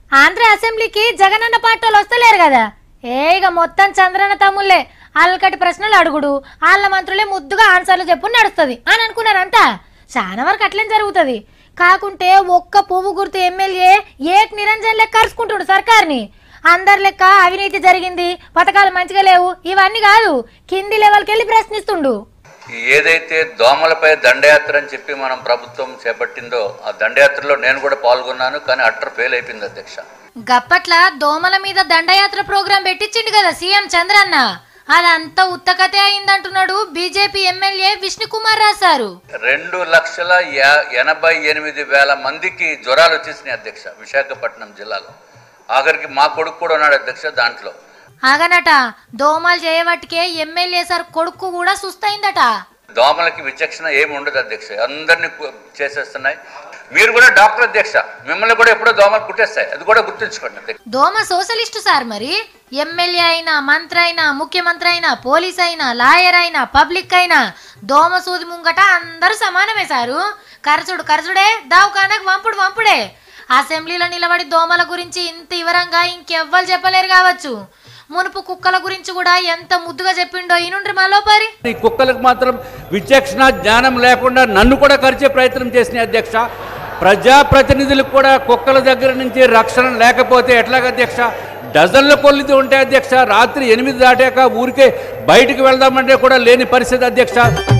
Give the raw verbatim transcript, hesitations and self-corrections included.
ఆంధ్ర అసెంబ్లీకి జగనన్న పార్టీలు వస్తలేరు కదా, ఏ ఇక మొత్తం చంద్రన్న తమ్ముళ్ళే అల్లకటి ప్రశ్నలు అడుగుడు, వాళ్ళ మంత్రులే ముద్దుగా ఆన్సర్లు చెప్పు నడుస్తుంది అని అనుకున్నారంతా. చాలా వరకు అట్లేం జరుగుతుంది. కాకుంటే ఒక్క పువ్వు గుర్తు ఎమ్మెల్యే ఏక్ నిరంజన్ లెక్క కరుచుకుంటుండు సర్కార్ని. అందరి లెక్క అవినీతి జరిగింది, పథకాలు మంచిగా లేవు ఇవన్నీ కాదు, కింది లెవెల్కి వెళ్ళి ప్రశ్నిస్తుండు. ఏదైతే దోమలపై దండయాత్ర అని చెప్పి మనం ప్రభుత్వం చేపట్టిందో ఆ దండయాత్రలో నేను కూడా పాల్గొన్నాను, కానీ అట్టర్ ఫెయిల్ అయిపోయింది అధ్యక్ష. గప్పట్ల దోమల మీద దండయాత్ర ప్రోగ్రాం పెట్టించిండు కదా సీఎం చంద్రన్న, అదంతా ఉత్తకతే అయిందంటున్నాడు బీజేపీ ఎమ్మెల్యే విష్ణు కుమార్ రాశారు. రెండు లక్షల ఎనభై ఎనిమిది వేల మందికి జ్వరాలు వచ్చేసినాయి అధ్యక్ష విశాఖపట్నం జిల్లాలో. ఆఖరికి మా కొడుకు కూడా ఉన్నాడు అధ్యక్ష దాంట్లో. ఆగనట దోమలు చేయబట్టికే ఎమ్మెల్యే సార్ కొడుకు కూడా సుస్తైందట. దోమలకి విచక్షణ ఏమి ఉండదు అధ్యక్ష, అందరినీ చేసేస్తున్నాయి. మీరు కూడా డాక్టర్ అధ్యక్ష, మిమ్మల్ని కూడా ఎప్పుడో దోమలు కుట్టేస్తాయి, అది కూడా గుర్తుంచుకోండి. దోమ సోషలిస్టు సార్, మరి ఎమ్మెల్యే అయినా మంత్రి అయినా ముఖ్యమంత్రి అయినా పోలీస్ అయినా లాయర్ అయినా పబ్లిక్ అయినా దోమ సూది ముంగట అందరూ సమానమే సారు. కరచుడు కరచుడే, దావకానకు వంపుడు వంపుడే. అసెంబ్లీలో నిలబడి దోమల గురించి ఇంత వివరంగా ఇంకెవ్వరు చెప్పలేరు కావచ్చు. మునుపు కుక్కల గురించి కూడా ఎంత ముద్దుగా చెప్పిండో ఈనుండ్రి మలోపరి. ఈ కుక్కలకు మాత్రం విచక్షణ జ్ఞానం లేకుండా నన్ను కూడా కరిచే ప్రయత్నం చేసిన అధ్యక్ష. ప్రజాప్రతినిధులకు కూడా కుక్కల దగ్గర నుంచి రక్షణ లేకపోతే ఎట్లాగ అధ్యక్ష? డజన్ల కొలిది ఉంటాయి అధ్యక్ష. రాత్రి ఎనిమిది దాటాక ఊరికే బయటికి వెళ్దామంటే కూడా లేని పరిస్థితి అధ్యక్ష.